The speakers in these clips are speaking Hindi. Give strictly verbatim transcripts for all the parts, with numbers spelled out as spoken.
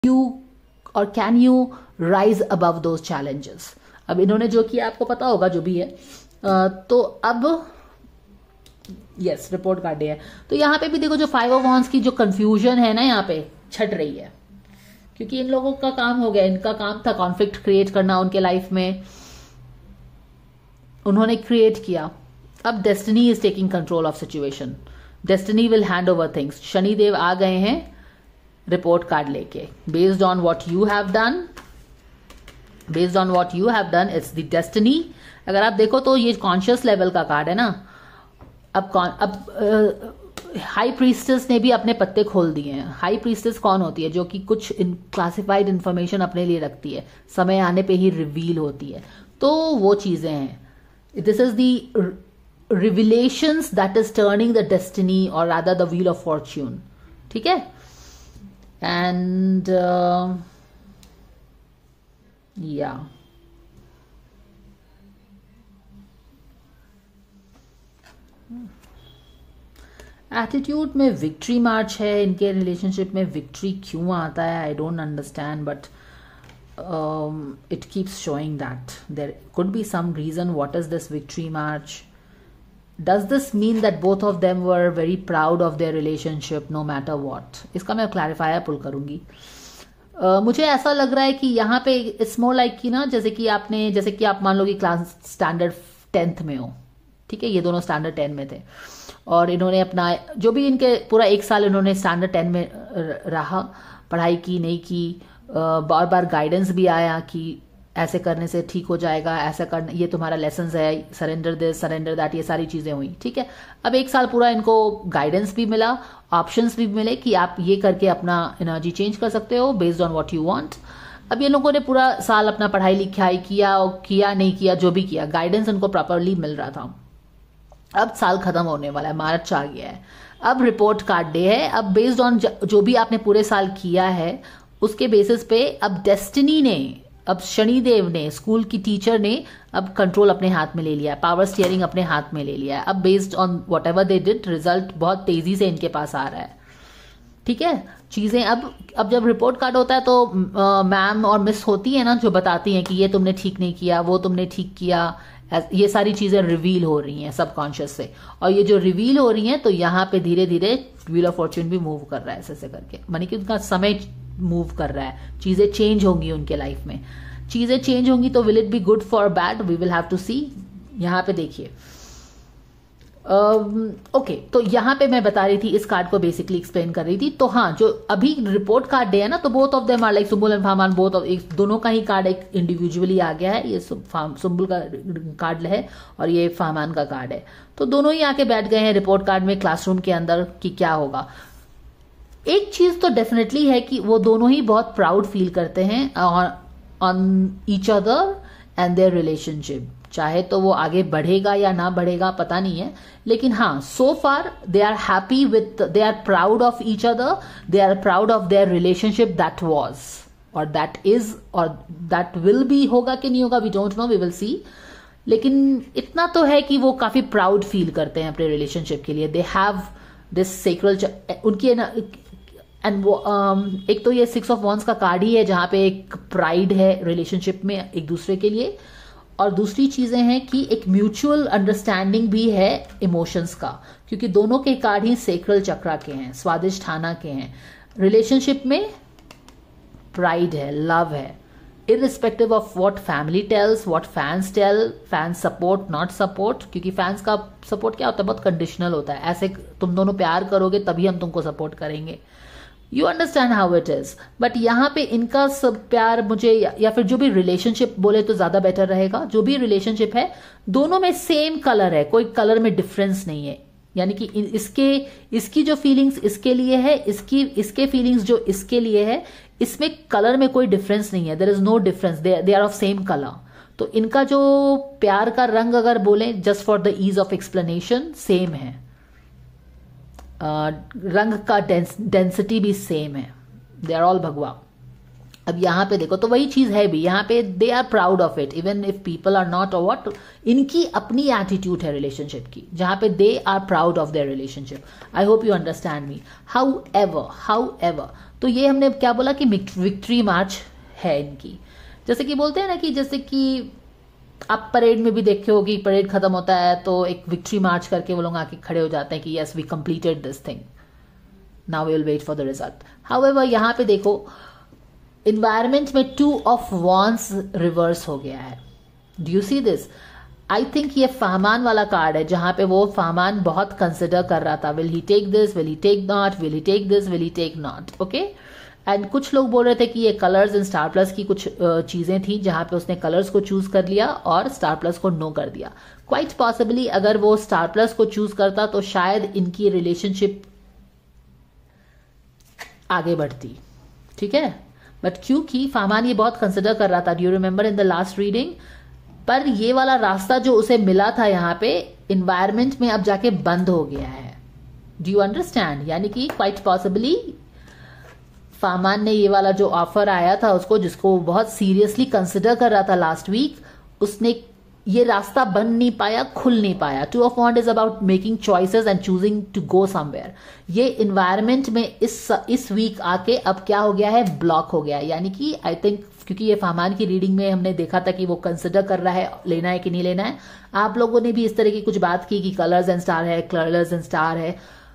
यू और can you rise above those challenges. अब इन्होंने जो किया आपको पता होगा जो भी है। uh, तो अब यस रिपोर्ट कार्ड है। तो यहाँ पे भी देखो जो फाइव ऑफ वॉन्ड्स की जो कंफ्यूजन है ना यहाँ पे छट रही है, क्योंकि इन लोगों का काम हो गया, इनका काम था कॉन्फ्लिक्ट क्रिएट करना उनके लाइफ में, उन्होंने क्रिएट किया। अब destiny is taking control of situation, destiny will hand over things. Shanidev आ गए हैं रिपोर्ट कार्ड लेके, based on what you have done, based on what you have done it's the destiny. अगर आप देखो तो ये कॉन्शियस लेवल का कार्ड है ना। अब कौन अब हाई प्रीस्टेस ने भी अपने पत्ते खोल दिए हैं। हाई प्रीस्टेस कौन होती है? जो कि कुछ इन क्लासिफाइड इंफॉर्मेशन अपने लिए रखती है, समय आने पे ही रिवील होती है। तो वो चीजें हैं, this is the revelations that is turning the destiny और rather the wheel of fortune. ठीक है। एंड या एटीट्यूड में विक्ट्री मार्च है। इनके रिलेशनशिप में विक्ट्री क्यों आता है I don't understand, but it keeps showing that there could be some reason. What is this victory march? Does this mean that both of them were very proud of their relationship no matter what? इसका मैं क्लैरिफायर पुल करूंगी। Uh, मुझे ऐसा लग रहा है कि यहाँ पे इट्स मोर लाइक कि ना, जैसे कि आपने जैसे कि आप मान लो कि क्लास स्टैंडर्ड टेंथ में हो, ठीक है, ये दोनों स्टैंडर्ड टेन में थे और इन्होंने अपना जो भी इनके पूरा एक साल इन्होंने स्टैंडर्ड टेन में रहा, पढ़ाई की नहीं की, बार बार गाइडेंस भी आया कि ऐसे करने से ठीक हो जाएगा, ऐसा करना, ये तुम्हारा लेसन है, सरेंडर दिस सरेंडर दैट, ये सारी चीजें हुई। ठीक है। अब एक साल पूरा इनको गाइडेंस भी मिला, ऑप्शंस भी मिले कि आप ये करके अपना एनर्जी चेंज कर सकते हो based on what you want. अब ये लोगों ने पूरा साल अपना पढ़ाई लिखाई किया किया नहीं किया, जो भी किया, गाइडेंस उनको प्रॉपरली मिल रहा था। अब साल खत्म होने वाला है, मार्च आ गया है, अब रिपोर्ट कार्ड डे है। अब बेस्ड ऑन जो भी आपने पूरे साल किया है उसके बेसिस पे अब डेस्टिनी ने, अब शनिदेव ने, स्कूल की टीचर ने अब कंट्रोल अपने हाथ में ले लिया है, पावर स्टीयरिंग अपने हाथ में ले लिया है। अब based on whatever they did, result बहुत तेजी से इनके पास आ रहा है। ठीक है। चीजें अब अब जब रिपोर्ट कार्ड होता है तो मैम और मिस होती है ना, जो बताती हैं कि ये तुमने ठीक नहीं किया, वो तुमने ठीक किया, ये सारी चीजें रिवील हो रही हैं सबकॉन्शियस से। और ये जो रिवील हो रही हैं तो यहाँ पे धीरे धीरे व्हील ऑफ फॉर्च्यून भी मूव कर रहा है ऐसे ऐसे करके, मानी कि उनका समय मूव कर रहा है, चीजें चेंज होंगी उनके लाइफ में। चीजें चेंज होंगी तो will it be good for bad, we will have to see. यहाँ पे देखिए ओके, uh, तो यहाँ पे मैं बता रही थी, इस कार्ड को बेसिकली एक्सप्लेन कर रही थी। तो हाँ, जो अभी रिपोर्ट कार्ड डे है ना, तो both of them are like Sumbul and Fahmaan, both of, एक दोनों का ही कार्ड एक इंडिविजुअली आ गया है। ये सुम्बुल का कार्ड है और ये फाहमान का कार्ड है, तो दोनों ही आके बैठ गए हैं रिपोर्ट कार्ड में क्लासरूम के अंदर कि क्या होगा। एक चीज तो डेफिनेटली है कि वो दोनों ही बहुत प्राउड फील करते हैं on each other and their relationship. चाहे तो वो आगे बढ़ेगा या ना बढ़ेगा पता नहीं है, लेकिन हाँ, so far they are happy with, they are proud of each other, they are proud of their relationship that was और दैट इज और दैट विल बी। होगा कि नहीं होगा we don't know, we will see. लेकिन इतना तो है कि वो काफी प्राउड फील करते हैं अपने रिलेशनशिप के लिए। दे हैव दिस सेक्रल, उनकी एंड वो um, एक तो ये सिक्स ऑफ वॉन्ड्स का कार्ड ही है जहां पे एक प्राइड है रिलेशनशिप में एक दूसरे के लिए, और दूसरी चीजें हैं कि एक म्यूचुअल अंडरस्टैंडिंग भी है इमोशंस का, क्योंकि दोनों के कार्ड ही सेक्रल चक्रा के हैं, स्वादिष्ठाना के हैं। रिलेशनशिप में प्राइड है, लव है, irrespective of what family tells, what fans tell, fans support not support, क्योंकि फैंस का सपोर्ट क्या होता है, बहुत कंडीशनल होता है। ऐसे तुम दोनों प्यार करोगे तभी हम तुमको सपोर्ट करेंगे, you understand how it is. But यहाँ पे इनका सब प्यार मुझे या, या फिर जो भी रिलेशनशिप बोले तो ज्यादा बेटर रहेगा, जो भी रिलेशनशिप है दोनों में सेम कलर है, कोई कलर में डिफरेंस नहीं है। यानी कि इसके इसकी जो फीलिंग्स इसके लिए है, इसकी इसके फीलिंग्स जो इसके लिए है, इसमें कलर में कोई डिफरेंस नहीं है, there is no difference, they are of same colour. तो इनका जो प्यार का रंग अगर बोले just for the ease of explanation same है, Uh, रंग का डेंसिटी भी सेम है, दे आर ऑल भगवा। अब यहाँ पे देखो तो वही चीज है भी, यहाँ पे they are proud of it even if people are not और व्हाट, इनकी अपनी एटीट्यूड है रिलेशनशिप की, जहाँ पे they are proud of their relationship. I hope you understand me. However however तो ये हमने क्या बोला कि विक्ट्री मार्च है इनकी। जैसे कि बोलते हैं ना कि जैसे कि आप परेड में भी देखे होगी, परेड खत्म होता है तो एक विक्ट्री मार्च करके वो लोग आके खड़े हो जाते हैं कि yes we completed this thing, now we will wait for the result. However यहाँ पे देखो इन्वायरमेंट में टू ऑफ वॉन्स रिवर्स हो गया है। Do you see this? I think ये फाहमान वाला कार्ड है, जहां पे वो फाहमान बहुत कंसिडर कर रहा था, will he take this, will he take not, will he take this, will he take not, okay. And कुछ लोग बोल रहे थे कि ये कलर्स इन स्टार प्लस की कुछ चीजें थी जहां पे उसने कलर्स को चूज कर लिया और स्टार प्लस को नो कर दिया। क्वाइट पॉसिबली अगर वो स्टार प्लस को चूज करता तो शायद इनकी रिलेशनशिप आगे बढ़ती, ठीक है। बट क्योंकि फाहमान ये बहुत कंसिडर कर रहा था, do you remember in the last reading, पर ये वाला रास्ता जो उसे मिला था यहाँ पे इन्वायरमेंट में अब जाके बंद हो गया है। Do you understand? यानी कि क्वाइट पॉसिबली फाहमान ने ये वाला जो ऑफर आया था उसको, जिसको बहुत सीरियसली कंसिडर कर रहा था लास्ट वीक, उसने ये रास्ता बन नहीं पाया, खुल नहीं पाया। Two of wand is about making choices and choosing to go somewhere. ये इन्वायरमेंट में इस इस वीक आके अब क्या हो गया है, ब्लॉक हो गया है। यानी कि आई थिंक क्योंकि ये फाहमान की रीडिंग में हमने देखा था कि वो कंसिडर कर रहा है लेना है कि नहीं लेना है। आप लोगों ने भी इस तरह की कुछ बात की कि कलर्स एंड स्टार है, कलर्स एंड स्टार है।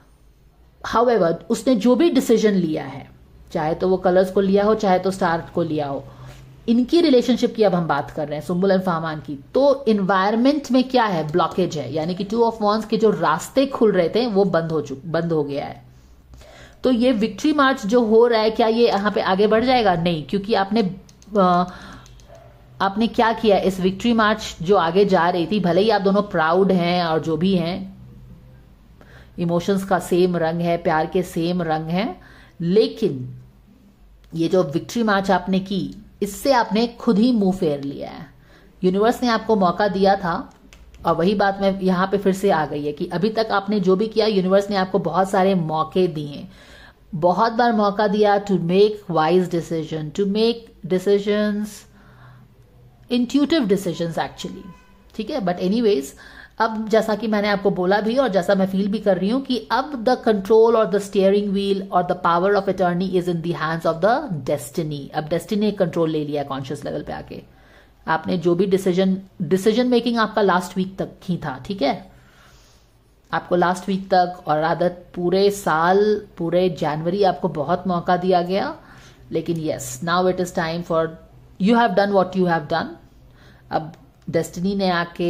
हाउएवर उसने जो भी डिसीजन लिया है, चाहे तो वो कलर्स को लिया हो चाहे तो स्टार को लिया हो, इनकी रिलेशनशिप की अब हम बात कर रहे हैं, सुम्बुल एंड फाहमान की, तो इन्वायरमेंट में क्या है, ब्लॉकेज है। यानी कि टू ऑफ वॉन्ड्स के जो रास्ते खुल रहे थे वो बंद हो चुके बंद हो गया है। तो ये विक्ट्री मार्च जो हो रहा है, क्या ये यहाँ पे आगे बढ़ जाएगा? नहीं, क्योंकि आपने आ, आपने क्या किया, इस विक्ट्री मार्च जो आगे जा रही थी, भले ही आप दोनों प्राउड हैं और जो भी हैं, इमोशंस का सेम रंग है, प्यार के सेम रंग है, लेकिन ये जो विक्ट्री मार्च आपने की, इससे आपने खुद ही मुंह फेर लिया है। यूनिवर्स ने आपको मौका दिया था और वही बात में यहां पे फिर से आ गई है कि अभी तक आपने जो भी किया, यूनिवर्स ने आपको बहुत सारे मौके दिए, बहुत बार मौका दिया to make wise decision, to make decisions, intuitive decisions actually, ठीक है। बट एनीवेज अब जैसा कि मैंने आपको बोला भी और जैसा मैं फील भी कर रही हूं कि अब द कंट्रोल और द स्टीयरिंग व्हील और the power of attorney is in the hands of the destiny. अब डेस्टिनी कंट्रोल ले लिया कॉन्शियस लेवल पे आके। आपने जो भी डिसीजन डिसीजन मेकिंग आपका लास्ट वीक तक ही था, ठीक है, आपको लास्ट वीक तक और आदत पूरे साल, पूरे जनवरी आपको बहुत मौका दिया गया, लेकिन yes now it is time for you have done what you have done. अब डेस्टिनी ने आके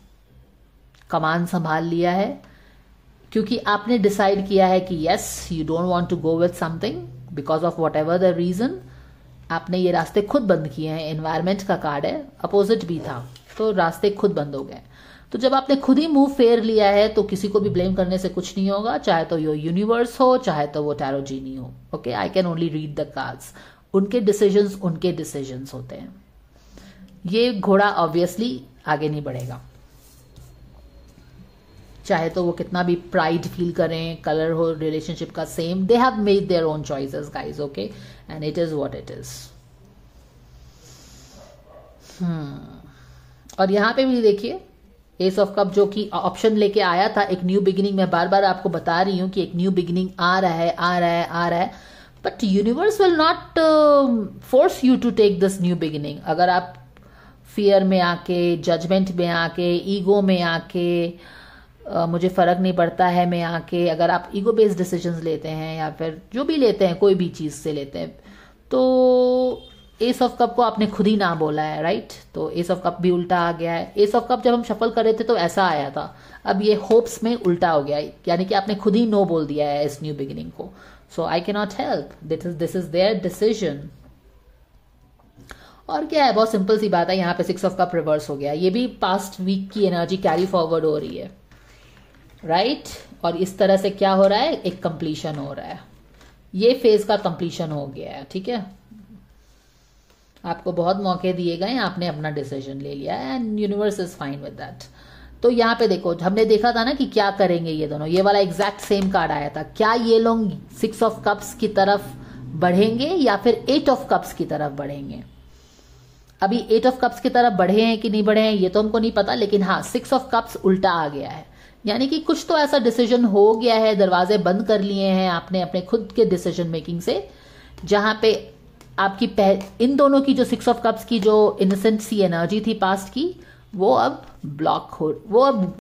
कमान संभाल लिया है, क्योंकि आपने डिसाइड किया है कि yes you don't want to go with something because of whatever the reason. आपने ये रास्ते खुद बंद किए हैं। एनवायरमेंट का कार्ड है, अपोजिट भी था, तो रास्ते खुद बंद हो गए। तो जब आपने खुद ही मुंह फेर लिया है तो किसी को भी ब्लेम करने से कुछ नहीं होगा, चाहे तो यो यूनिवर्स हो चाहे तो वो टैरो जीनी हो। Okay, I can only read the cards. उनके डिसीजंस उनके डिसीजंस होते हैं। ये घोड़ा ऑब्वियसली आगे नहीं बढ़ेगा, चाहे तो वो कितना भी प्राइड फील करें, कलर हो रिलेशनशिप का same, they have made their own choices guys, okay, and it is what it is. और यहां पे भी देखिए एस ऑफ कप जो कि ऑप्शन लेके आया था एक न्यू बिगिनिंग। मैं बार बार आपको बता रही हूं कि एक न्यू बिगिनिंग आ रहा है आ रहा है आ रहा है, but universe will not force you to take this new beginning. अगर आप फियर में आके, जजमेंट में आके, ईगो में आके, Uh, मुझे फर्क नहीं पड़ता है में आके, अगर आप ईगो बेस्ड डिसीजंस लेते हैं या फिर जो भी लेते हैं, कोई भी चीज से लेते हैं, तो एस ऑफ कप को आपने खुद ही ना बोला है, राइट। तो एस ऑफ कप भी उल्टा आ गया है। एस ऑफ कप जब हम शफल कर रहे थे तो ऐसा आया था, अब ये होप्स में उल्टा हो गया है, यानी कि आपने खुद ही नो बोल दिया है इस न्यू बिगिनिंग को। So I can not help, this is this is their decision. और क्या है, बहुत सिंपल सी बात है। यहाँ पे सिक्स ऑफ कप रिवर्स हो गया, ये भी पास्ट वीक की एनर्जी कैरी फॉरवर्ड हो रही है, राइट right? और इस तरह से क्या हो रहा है, एक कंप्लीशन हो रहा है, ये फेज का कंप्लीशन हो गया है, ठीक है। आपको बहुत मौके दिए गए, आपने अपना डिसीजन ले लिया and universe is fine with that. तो यहाँ पे देखो, हमने देखा था ना कि क्या करेंगे ये दोनों, ये वाला एग्जैक्ट सेम कार्ड आया था। क्या ये लोग सिक्स ऑफ कप्स की तरफ बढ़ेंगे या फिर एट ऑफ कप्स की तरफ बढ़ेंगे। अभी एट ऑफ कप्स की तरफ बढ़े हैं कि नहीं बढ़े हैं ये तो हमको नहीं पता, लेकिन हाँ सिक्स ऑफ कप्स उल्टा आ गया है, यानी कि कुछ तो ऐसा डिसीजन हो गया है, दरवाजे बंद कर लिए हैं आपने अपने खुद के डिसीजन मेकिंग से, जहां पे आपकी इन दोनों की जो सिक्स ऑफ कप्स की जो इनोसेंट सी एनर्जी थी पास्ट की, वो अब ब्लॉक हो वो अब